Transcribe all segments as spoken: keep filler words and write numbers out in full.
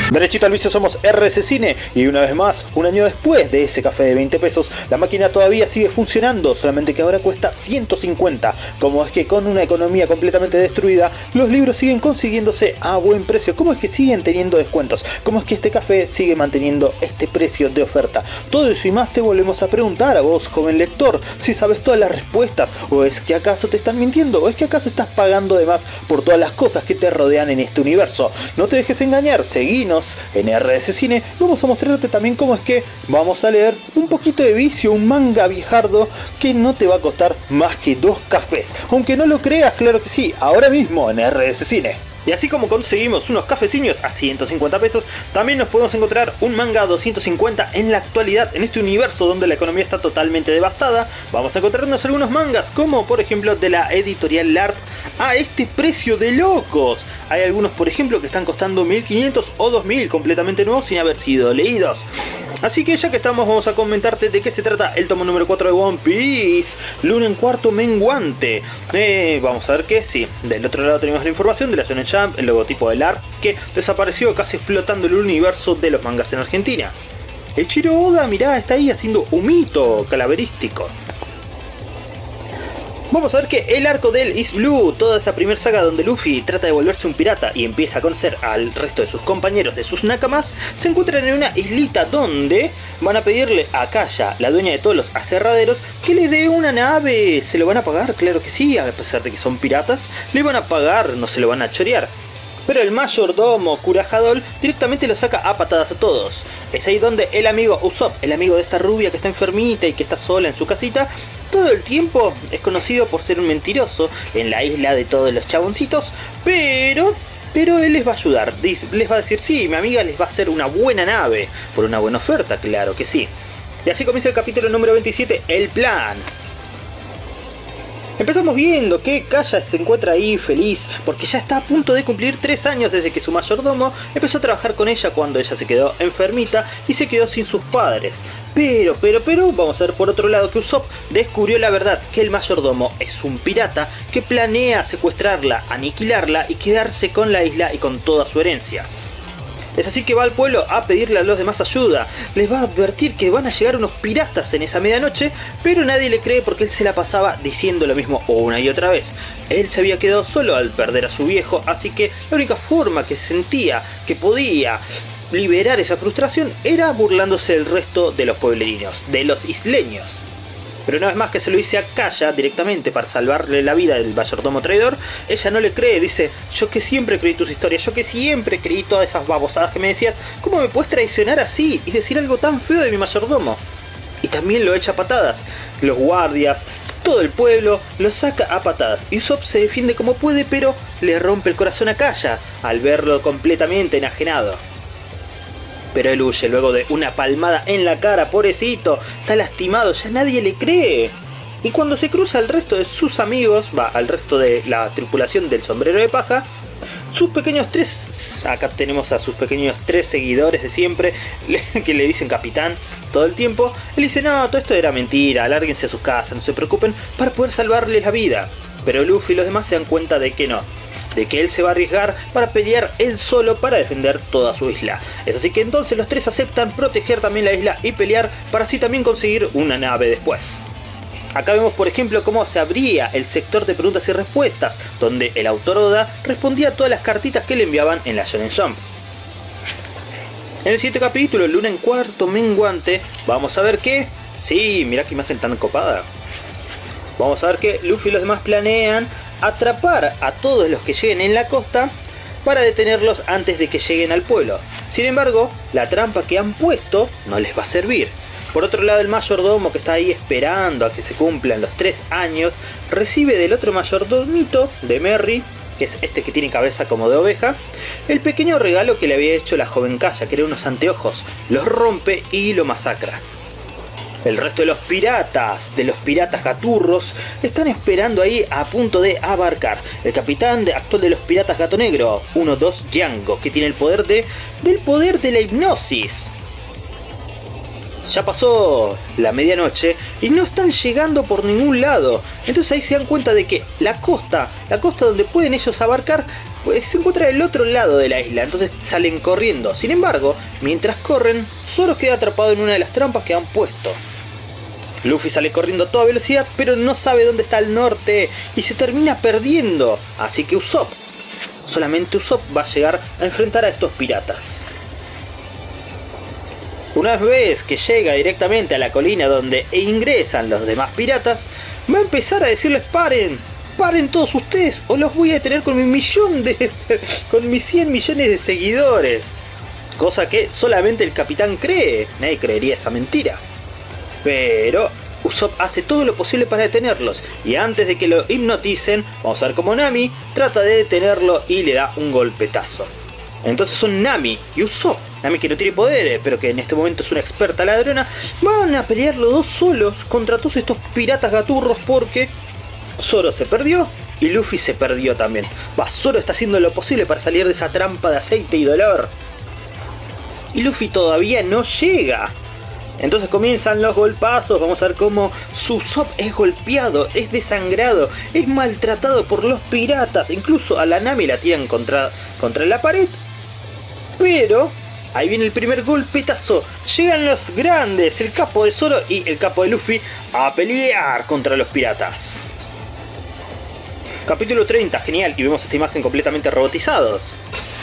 Derechito al vicio, somos R C Cine y una vez más, un año después de ese café de veinte pesos, la máquina todavía sigue funcionando, solamente que ahora cuesta ciento cincuenta. Como es que con una economía completamente destruida, los libros siguen consiguiéndose a buen precio? ¿Cómo es que siguen teniendo descuentos? ¿Cómo es que este café sigue manteniendo este precio de oferta? Todo eso y más te volvemos a preguntar a vos, joven lector, si sabes todas las respuestas, o es que acaso te están mintiendo, o es que acaso estás pagando de más por todas las cosas que te rodean en este universo. No te dejes engañar, seguinos en R S Cine. Vamos a mostrarte también cómo es que vamos a leer un poquito de vicio, un manga viejardo que no te va a costar más que dos cafés. Aunque no lo creas, claro que sí, ahora mismo en R S Cine. Y así como conseguimos unos cafecillos a ciento cincuenta pesos, también nos podemos encontrar un manga a doscientos cincuenta en la actualidad, en este universo donde la economía está totalmente devastada. Vamos a encontrarnos algunos mangas, como por ejemplo de la editorial Lark, a este precio de locos. Hay algunos por ejemplo que están costando mil quinientos o dos mil completamente nuevos sin haber sido leídos. Así que ya que estamos, vamos a comentarte de qué se trata el tomo número cuatro de One Piece, Luna en cuarto menguante. Eh, vamos a ver que sí, del otro lado tenemos la información de la Shonen Jump, el logotipo del Lark, que desapareció casi explotando el universo de los mangas en Argentina. El Chiro Oda, mirá, está ahí haciendo un mito calaverístico. Vamos a ver que el arco del East Blue, toda esa primera saga donde Luffy trata de volverse un pirata y empieza a conocer al resto de sus compañeros, de sus nakamas, se encuentran en una islita donde van a pedirle a Kaya, la dueña de todos los aserraderos, que les dé una nave. ¿Se lo van a pagar? Claro que sí, a pesar de que son piratas, le van a pagar, no se lo van a chorear. Pero el mayordomo Kurajadol directamente lo saca a patadas a todos. Es ahí donde el amigo Usopp, el amigo de esta rubia que está enfermita y que está sola en su casita, todo el tiempo es conocido por ser un mentiroso en la isla de todos los chaboncitos, pero... Pero él les va a ayudar, les va a decir, sí, mi amiga les va a hacer una buena nave, por una buena oferta, claro que sí. Y así comienza el capítulo número veintisiete, el plan. Empezamos viendo que Kaya se encuentra ahí feliz porque ya está a punto de cumplir tres años desde que su mayordomo empezó a trabajar con ella cuando ella se quedó enfermita y se quedó sin sus padres. Pero, pero, pero, vamos a ver por otro lado que Usopp descubrió la verdad, que el mayordomo es un pirata que planea secuestrarla, aniquilarla y quedarse con la isla y con toda su herencia. Es así que va al pueblo a pedirle a los demás ayuda, les va a advertir que van a llegar unos piratas en esa medianoche, pero nadie le cree porque él se la pasaba diciendo lo mismo una y otra vez. Él se había quedado solo al perder a su viejo, así que la única forma que sentía que podía liberar esa frustración era burlándose del resto de los pueblerinos, de los isleños. Pero una vez más que se lo dice a Kaya directamente para salvarle la vida del mayordomo traidor, ella no le cree, dice, yo que siempre creí tus historias, yo que siempre creí todas esas babosadas que me decías, ¿cómo me puedes traicionar así y decir algo tan feo de mi mayordomo? Y también lo echa a patadas, los guardias, todo el pueblo lo saca a patadas, y Usopp se defiende como puede, pero le rompe el corazón a Kaya al verlo completamente enajenado. Pero él huye luego de una palmada en la cara, pobrecito, está lastimado, ya nadie le cree. Y cuando se cruza al resto de sus amigos, va, al resto de la tripulación del sombrero de paja, sus pequeños tres, acá tenemos a sus pequeños tres seguidores de siempre, que le dicen capitán todo el tiempo, él dice, no, todo esto era mentira, alárguense a sus casas, no se preocupen, para poder salvarles la vida. Pero Luffy y los demás se dan cuenta de que no, de que él se va a arriesgar para pelear él solo para defender toda su isla. Es así que entonces los tres aceptan proteger también la isla y pelear para así también conseguir una nave después. Acá vemos por ejemplo cómo se abría el sector de preguntas y respuestas, donde el autor Oda respondía a todas las cartitas que le enviaban en la Shonen Jump. En el siguiente capítulo, Luna en cuarto menguante, vamos a ver que... Sí, mirá qué imagen tan copada. Vamos a ver que Luffy y los demás planean atrapar a todos los que lleguen en la costa para detenerlos antes de que lleguen al pueblo. Sin embargo, la trampa que han puesto no les va a servir. Por otro lado, el mayordomo, que está ahí esperando a que se cumplan los tres años, recibe del otro mayordomito, de Merry, que es este que tiene cabeza como de oveja, el pequeño regalo que le había hecho la joven Kaya, que eran unos anteojos. Los rompe y lo masacra. El resto de los piratas, de los piratas gaturros, están esperando ahí a punto de abarcar. El capitán de, actual de los piratas Gato Negro, uno dos Django, que tiene el poder de, del poder de la hipnosis. Ya pasó la medianoche y no están llegando por ningún lado. Entonces ahí se dan cuenta de que la costa, la costa donde pueden ellos abarcar, pues se encuentra del otro lado de la isla, entonces salen corriendo. Sin embargo, mientras corren, Zoro queda atrapado en una de las trampas que han puesto. Luffy sale corriendo a toda velocidad, pero no sabe dónde está el norte y se termina perdiendo. Así que Usopp, solamente Usopp va a llegar a enfrentar a estos piratas. Una vez que llega directamente a la colina donde ingresan los demás piratas, va a empezar a decirles: paren, paren todos ustedes o los voy a detener con mi millón de... con mis cien millones de seguidores. Cosa que solamente el capitán cree, nadie creería esa mentira. Pero Usopp hace todo lo posible para detenerlos, y antes de que lo hipnoticen, vamos a ver cómo Nami trata de detenerlo y le da un golpetazo. Entonces son Nami y Usopp, Nami que no tiene poderes, pero que en este momento es una experta ladrona, van a pelear los dos solos contra todos estos piratas gaturros, porque Zoro se perdió y Luffy se perdió también. Va, Zoro está haciendo lo posible para salir de esa trampa de aceite y dolor, y Luffy todavía no llega. Entonces comienzan los golpazos, vamos a ver cómo Usopp es golpeado, es desangrado, es maltratado por los piratas, incluso a la Nami la tiran contra, contra la pared. Pero ahí viene el primer golpetazo, llegan los grandes, el capo de Zoro y el capo de Luffy, a pelear contra los piratas. Capítulo treinta, genial, y vemos esta imagen completamente robotizados.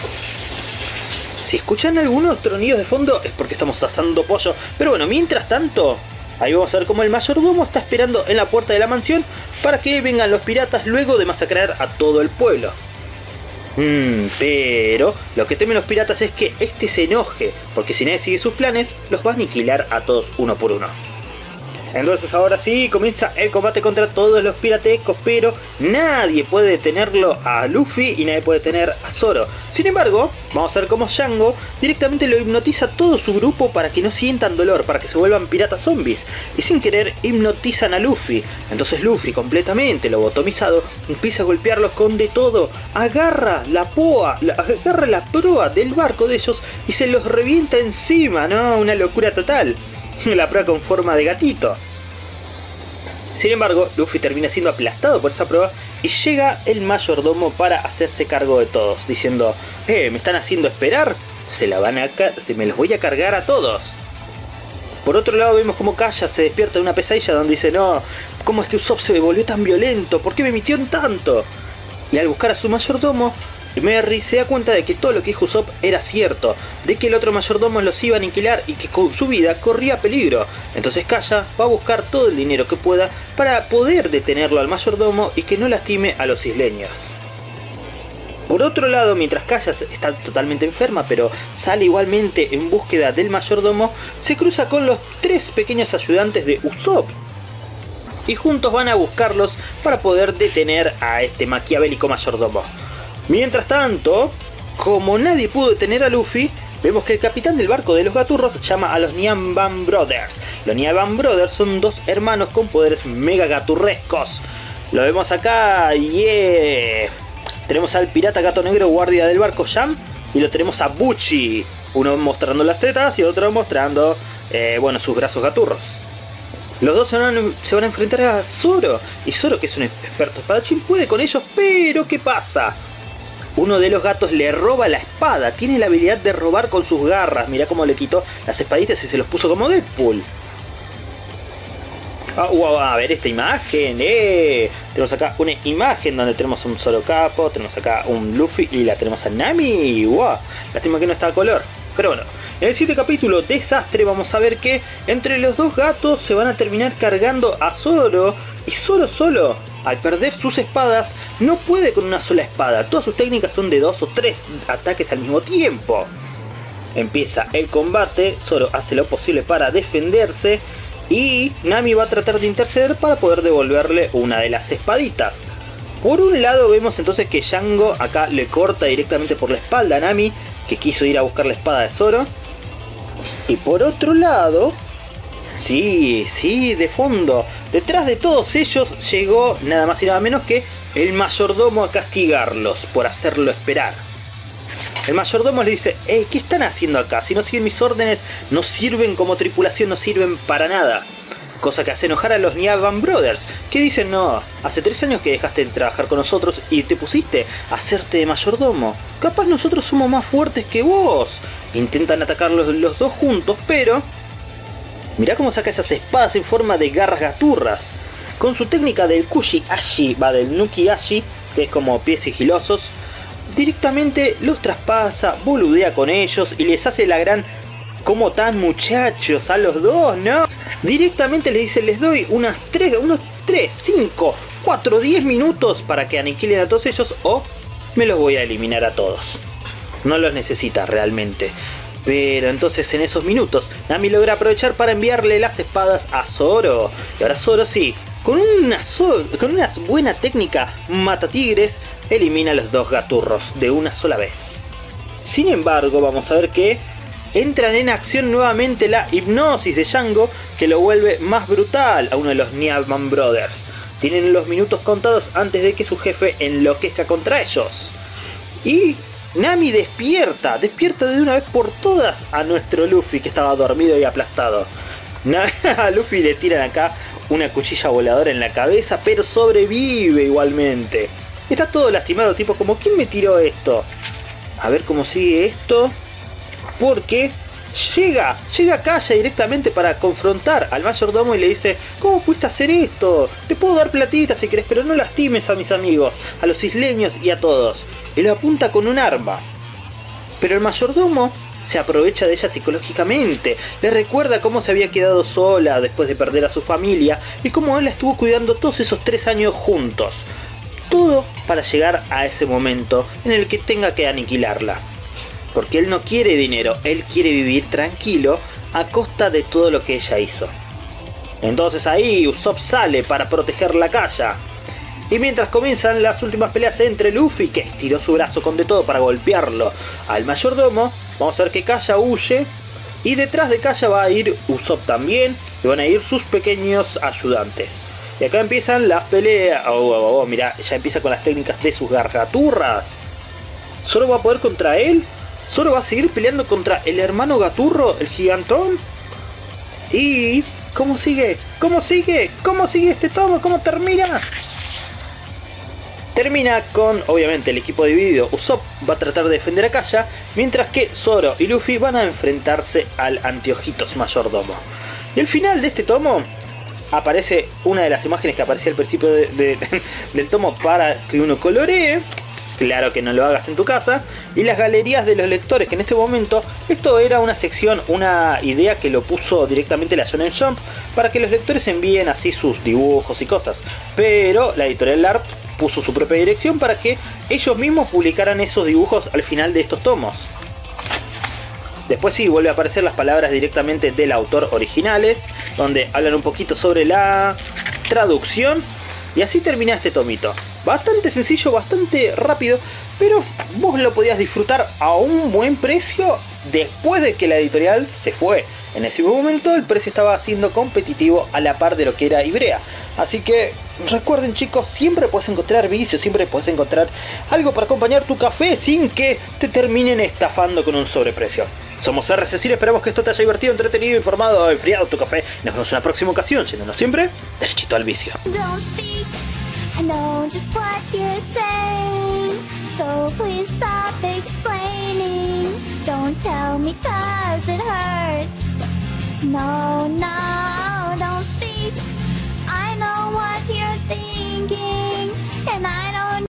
Si escuchan algunos tronidos de fondo es porque estamos asando pollo. Pero bueno, mientras tanto, ahí vamos a ver cómo el mayordomo está esperando en la puerta de la mansión para que vengan los piratas luego de masacrar a todo el pueblo. Mm, pero lo que temen los piratas es que este se enoje, porque si nadie sigue sus planes, los va a aniquilar a todos uno por uno. Entonces ahora sí, comienza el combate contra todos los piratescos, pero nadie puede detenerlo a Luffy y nadie puede detener a Zoro. Sin embargo, vamos a ver cómo Django directamente lo hipnotiza a todo su grupo para que no sientan dolor, para que se vuelvan piratas zombies. Y sin querer hipnotizan a Luffy. Entonces Luffy, completamente lobotomizado, empieza a golpearlos con de todo. Agarra la poa, la, agarra la proa del barco de ellos y se los revienta encima, ¿no? Una locura total. La proa con forma de gatito. Sin embargo, Luffy termina siendo aplastado por esa proa y llega el mayordomo para hacerse cargo de todos, diciendo: eh, me están haciendo esperar, se la van a se me los voy a cargar a todos. Por otro lado vemos como Kaya se despierta de una pesadilla donde dice: no, ¿cómo es que Usopp se volvió tan violento? ¿Por qué me mintió tanto? Y al buscar a su mayordomo, Merry se da cuenta de que todo lo que dijo Usopp era cierto, de que el otro mayordomo los iba a aniquilar y que con su vida corría peligro. Entonces Kaya va a buscar todo el dinero que pueda para poder detenerlo al mayordomo y que no lastime a los isleños. Por otro lado, mientras Kaya está totalmente enferma, pero sale igualmente en búsqueda del mayordomo, se cruza con los tres pequeños ayudantes de Usopp. Y juntos van a buscarlos para poder detener a este maquiavélico mayordomo. Mientras tanto, como nadie pudo detener a Luffy, vemos que el capitán del barco de los gaturros llama a los Niamban Brothers. Los Niamban Brothers son dos hermanos con poderes mega gaturrescos. Lo vemos acá, yeah. Tenemos al pirata gato negro guardia del barco Jam y lo tenemos a Buchi. Uno mostrando las tetas y otro mostrando, eh, bueno, sus brazos gaturros. Los dos se van, a, se van a enfrentar a Zoro. Y Zoro, que es un experto espadachín, puede con ellos, pero ¿qué pasa? Uno de los gatos le roba la espada. Tiene la habilidad de robar con sus garras. Mirá cómo le quitó las espaditas y se los puso como Deadpool. Ah, wow, a ver esta imagen. Eh. Tenemos acá una imagen donde tenemos un solo capo. Tenemos acá un Luffy y la tenemos a Nami. Wow, lástima que no está a color. Pero bueno, en el siguiente capítulo, Desastre, vamos a ver que entre los dos gatos se van a terminar cargando a Zoro. Y Zoro solo, al perder sus espadas, no puede con una sola espada. Todas sus técnicas son de dos o tres ataques al mismo tiempo. Empieza el combate, Zoro hace lo posible para defenderse y Nami va a tratar de interceder para poder devolverle una de las espaditas. Por un lado vemos entonces que Django acá le corta directamente por la espalda a Nami, que quiso ir a buscar la espada de Zoro. Y por otro lado, sí, sí, de fondo, detrás de todos ellos llegó nada más y nada menos que el mayordomo a castigarlos por hacerlo esperar. El mayordomo le dice: eh, ¿qué están haciendo acá? Si no siguen mis órdenes, no sirven como tripulación, no sirven para nada. cosa que hace enojar a los Niaban Brothers, que dicen: no, hace tres años que dejaste de trabajar con nosotros y te pusiste a hacerte de mayordomo. Capaz nosotros somos más fuertes que vos. Intentan atacarlos los dos juntos, pero mirá cómo saca esas espadas en forma de garras gaturras. Con su técnica del Kushi Ashi, va del Nuki Ashi, que es como pies sigilosos, directamente los traspasa, boludea con ellos y les hace la gran: ¿cómo tan, muchachos? A los dos, ¿no? Directamente les dice: les doy unas tres, unos tres, cinco, cuatro, diez minutos para que aniquilen a todos ellos o me los voy a eliminar a todos. No los necesita realmente. Pero entonces en esos minutos Nami logra aprovechar para enviarle las espadas a Zoro. Y ahora Zoro sí, con una, so con una buena técnica mata tigres, elimina a los dos gaturros de una sola vez. Sin embargo, vamos a ver que entran en acción nuevamente la hipnosis de Django, que lo vuelve más brutal a uno de los Niaban Brothers. Tienen los minutos contados antes de que su jefe enloquezca contra ellos. Y Nami despierta, despierta de una vez por todas a nuestro Luffy, que estaba dormido y aplastado. A Luffy le tiran acá una cuchilla voladora en la cabeza, pero sobrevive igualmente. Está todo lastimado, tipo como: ¿quién me tiró esto? A ver cómo sigue esto. Porque llega, llega Kaya directamente para confrontar al mayordomo y le dice: ¿cómo pudiste hacer esto? Te puedo dar platita si querés, pero no lastimes a mis amigos, a los isleños y a todos. Y lo apunta con un arma. Pero el mayordomo se aprovecha de ella psicológicamente. Le recuerda cómo se había quedado sola después de perder a su familia y cómo él la estuvo cuidando todos esos tres años juntos. Todo para llegar a ese momento en el que tenga que aniquilarla. Porque él no quiere dinero, él quiere vivir tranquilo a costa de todo lo que ella hizo. Entonces ahí Usopp sale para proteger la Kaya. Y mientras comienzan las últimas peleas entre Luffy, que estiró su brazo con de todo para golpearlo al mayordomo, vamos a ver que Kaya huye. Y detrás de Kaya va a ir Usopp también, y van a ir sus pequeños ayudantes. Y acá empiezan las peleas. Oh, oh, oh, mirá, ya empieza con las técnicas de sus gargaturras. ¿Zoro va a poder contra él? ¿Zoro va a seguir peleando contra el hermano Gaturro, el gigantón? ¿Y cómo sigue? ¿Cómo sigue? ¿Cómo sigue este tomo? ¿Cómo termina? Termina con, obviamente, el equipo dividido. Usopp va a tratar de defender a Kaya, mientras que Zoro y Luffy van a enfrentarse al Anteojitos mayordomo. Y al final de este tomo aparece una de las imágenes que aparecía al principio de, de, del tomo para que uno coloree. Claro que no lo hagas en tu casa. Y las galerías de los lectores, que en este momento esto era una sección, una idea que lo puso directamente la Shonen Jump para que los lectores envíen así sus dibujos y cosas. Pero la editorial L A R P puso su propia dirección para que ellos mismos publicaran esos dibujos al final de estos tomos. Después sí, vuelve a aparecer las palabras directamente del autor originales, donde hablan un poquito sobre la traducción. Y así termina este tomito. Bastante sencillo, bastante rápido, pero vos lo podías disfrutar a un buen precio después de que la editorial se fue. En ese momento el precio estaba siendo competitivo a la par de lo que era Ivrea. Así que recuerden, chicos, siempre puedes encontrar vicios, siempre puedes encontrar algo para acompañar tu café sin que te terminen estafando con un sobreprecio. Somos R C Cine, esperamos que esto te haya divertido, entretenido, informado, enfriado tu café. Nos vemos en una próxima ocasión, yéndonos siempre derechito al vicio. I know just what you're saying, so please stop explaining. Don't tell me 'cause it hurts. No, no.